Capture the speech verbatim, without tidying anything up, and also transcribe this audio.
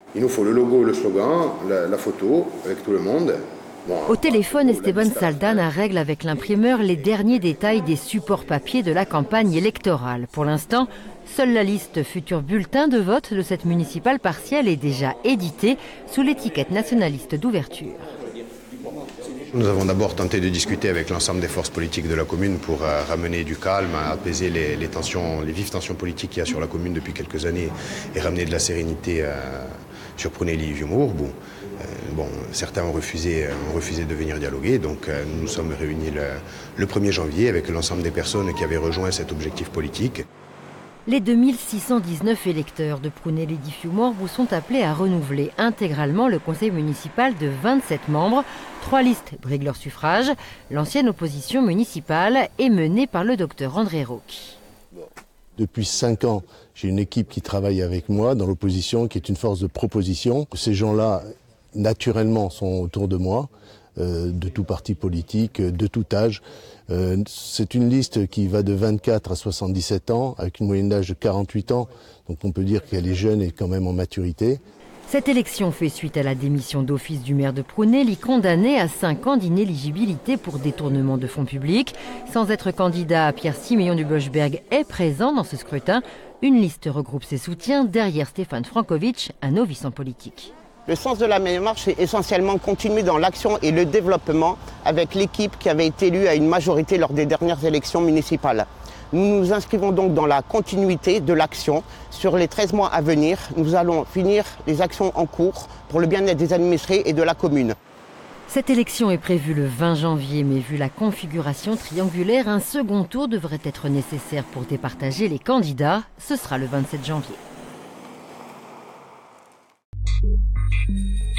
Il nous faut le logo, le slogan, la, la photo avec tout le monde. Bon, Au téléphone, Esteban Saldana règle avec l'imprimeur les derniers détails des supports papier de la campagne électorale. Pour l'instant, seule la liste futur bulletin de vote de cette municipale partielle est déjà éditée sous l'étiquette nationaliste d'ouverture. Nous avons d'abord tenté de discuter avec l'ensemble des forces politiques de la commune pour euh, ramener du calme, apaiser les, les tensions, les vives tensions politiques qu'il y a sur la commune depuis quelques années et ramener de la sérénité euh, sur Prunelli-Vieux-Mours. Bon, euh, bon, certains ont refusé, ont refusé de venir dialoguer, donc euh, nous nous sommes réunis le, le premier janvier avec l'ensemble des personnes qui avaient rejoint cet objectif politique. Les deux mille six cent dix-neuf électeurs de Prunelli-Vieux-Mours vous sont appelés à renouveler intégralement le conseil municipal de vingt-sept membres. Trois listes briguent leur suffrage. L'ancienne opposition municipale est menée par le docteur André Rauqui. Depuis cinq ans, j'ai une équipe qui travaille avec moi dans l'opposition, qui est une force de proposition. Ces gens-là, naturellement, sont autour de moi, euh, de tout parti politique, de tout âge. Euh, c'est une liste qui va de vingt-quatre à soixante-dix-sept ans, avec une moyenne d'âge de quarante-huit ans. Donc on peut dire qu'elle est jeune et quand même en maturité. Cette élection fait suite à la démission d'office du maire de Prunelli, condamné à cinq ans d'inéligibilité pour détournement de fonds publics. Sans être candidat, Pierre Siméon du Boschberg est présent dans ce scrutin. Une liste regroupe ses soutiens derrière Stéphane Frankovic, un novice en politique. Le sens de la démarche est essentiellement continuer dans l'action et le développement avec l'équipe qui avait été élue à une majorité lors des dernières élections municipales. Nous nous inscrivons donc dans la continuité de l'action. Sur les treize mois à venir, nous allons finir les actions en cours pour le bien-être des administrés et de la commune. Cette élection est prévue le vingt janvier, mais vu la configuration triangulaire, un second tour devrait être nécessaire pour départager les candidats. Ce sera le vingt-sept janvier.